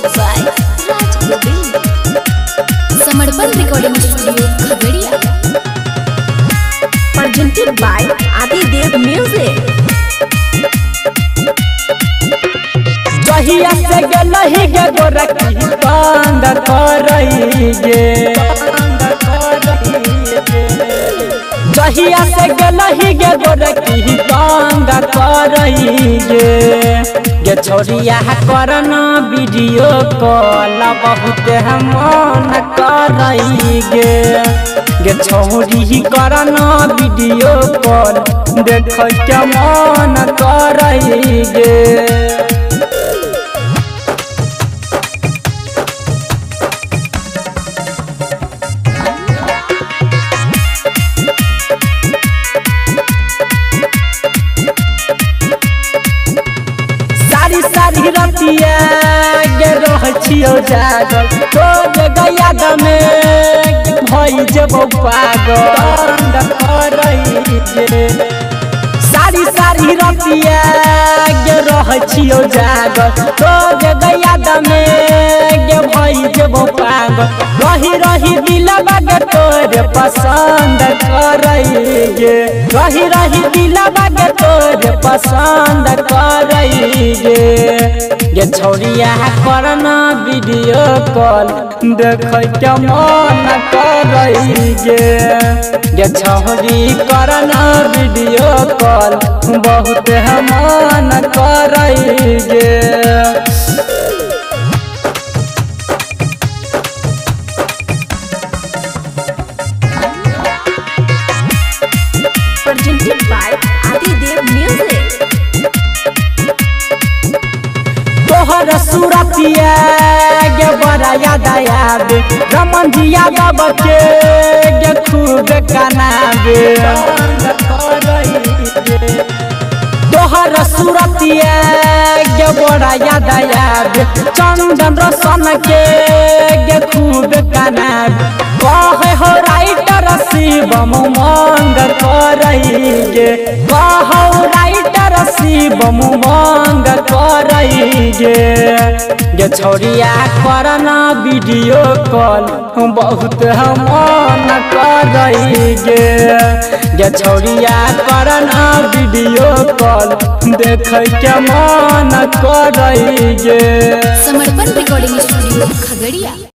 by Raj Govind. समर्पण recording studio Khagaria. Presented by Adidev Music. जहिया से गलही गे गोरखी बंद करई गे, जहिया से गलही गे गोरखी बंद करई गे छोरिया करन वीडियो कॉल बहुत हम मन करई गे छोरी करन वीडियो कॉल देख के मन करई गे। सारी रतिया गे रहछियो जागल तो जगह याद में भई जेबो पागल करई गे। सारी रतिया गे रहछियो जागल तो जगह याद में गे भई जेबो पागल रही दिलवा गे तोरे पसंद करई गे रही दिलवा गे तोरे पसंद करई गे छोरिया करना वीडियो कॉल देख के मन करई गे छोरी करना वीडियो कॉल बहुत मन करई गे। Presented by Adidev Music. तोहर सूरतिया गे बड़ा याद आवे रमन जी यादव के गे खूब कनावे। तोहर सूरतिया गे बड़ा याद आवे चंदन रोशन के गे खूब कनावे कहे हो राइटर शिवम मंग करई कहो राइटर शिवम मंग करई गे छोरिया करना वीडियो कॉल बहुत मन करई गे छोरिया करना वीडियो कॉल देख के मन करई गे। समर्पण रिकॉर्डिंग स्टूडियो खगड़िया।